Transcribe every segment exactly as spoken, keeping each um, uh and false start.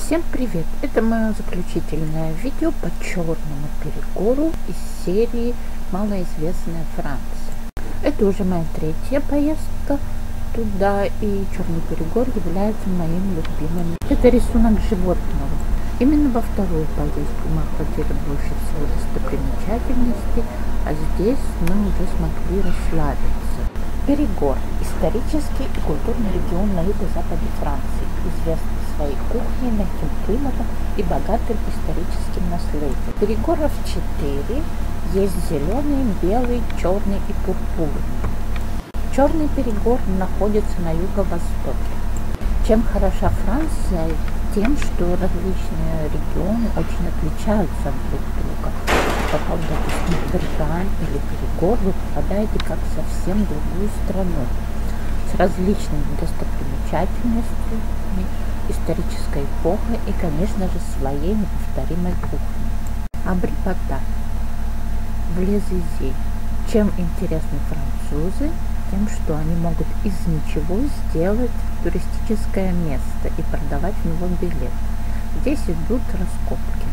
Всем привет! Это мое заключительное видео по Черному перегору из серии «Малоизвестная Франция». Это уже моя третья поездка туда, и Черный перегор является моим любимым. Это рисунок животного. Именно во вторую поездку мы охватили больше всего достопримечательностей, а здесь мы уже смогли расслабиться. Перегор – исторический и культурный регион на юго-западе Франции, известный своей кухней, мягким климатом и богатым историческим наследием. Перегоров четыре, есть зеленый, белый, черный и пурпурный. Черный перегор находится на юго-востоке. Чем хороша Франция? Тем, что различные регионы очень отличаются друг от друга. Попав, допустим, в Британь или перегор, вы попадаете как в совсем другую страну с различными достопримечательностями, исторической эпохой и, конечно же, своей неповторимой кухней. Абри-Пата, в Лезизи. Чем интересны французы? Тем, что они могут из ничего сделать туристическое место и продавать в него билет. Здесь идут раскопки.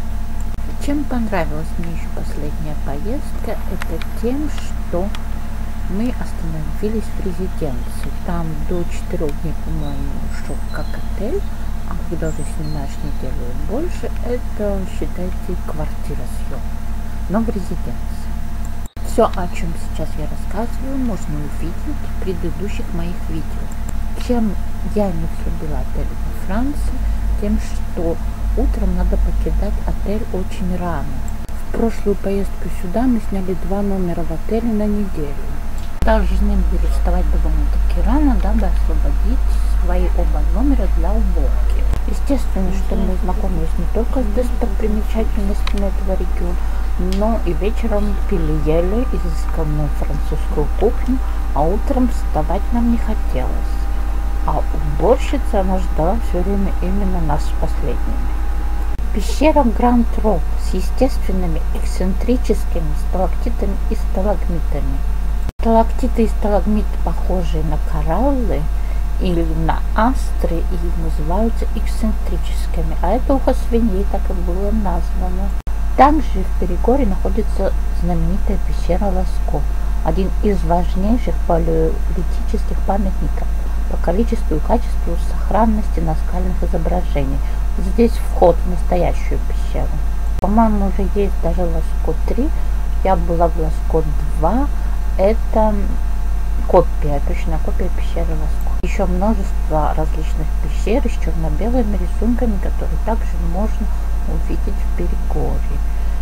Чем понравилась мне еще последняя поездка, это тем, что мы остановились в резиденции. Там до четырех дней, по-моему, шел как отель, а когда уже снимаешь неделю и больше, это, считайте, квартира съемная, но в резиденции. Все, о чем сейчас я рассказываю, можно увидеть в предыдущих моих видео. Чем я не любила отель во Франции, тем, что утром надо покидать отель очень рано. В прошлую поездку сюда мы сняли два номера в отеле на неделю. Должны были вставать довольно-таки рано, дабы освободить свои оба номера для уборки. Естественно, что мы знакомились не только с достопримечательностями этого региона, но и вечером пили-ели изысканную французскую кухню, а утром вставать нам не хотелось. А уборщица, она ждала все время именно нас последними. Пещера Гранд-Троп с естественными эксцентрическими сталактитами и сталагмитами. Сталактиты и сталагмиты, похожие на кораллы или на астры, и называются эксцентрическими, а это ухо свиньи, так и было названо. Также в Перегоре находится знаменитая пещера Ласко, один из важнейших палеолитических памятников по количеству и качеству сохранности наскальных изображений. Здесь вход в настоящую пещеру. По-моему, уже есть даже Ласко три, я была в Ласко два, это копия, точная копия пещеры Ласко. Еще множество различных пещер с черно-белыми рисунками, которые также можно увидеть в Перегоре.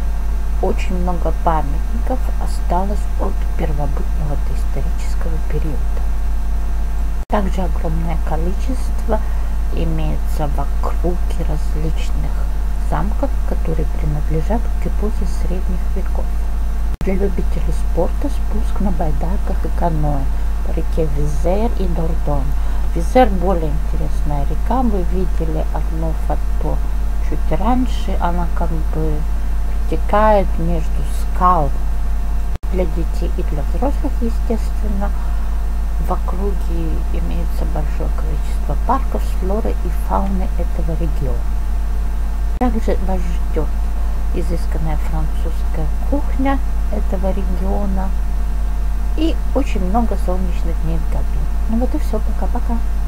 Очень много памятников осталось от первобытного доисторического периода. Также огромное количество имеется в округе различных замков, которые принадлежат к эпохе средних веков. Для любителей спорта спуск на байдарках и каноэ по реке Визер и Дордон. Визер более интересная река, вы видели одну фото чуть раньше, она как бы протекает между скал. Для детей и для взрослых, естественно, в округе имеется большое количество парков с флорой и фауной этого региона. Также вас ждет изысканная французская кухня этого региона и очень много солнечных дней в году. Ну вот и все, пока-пока.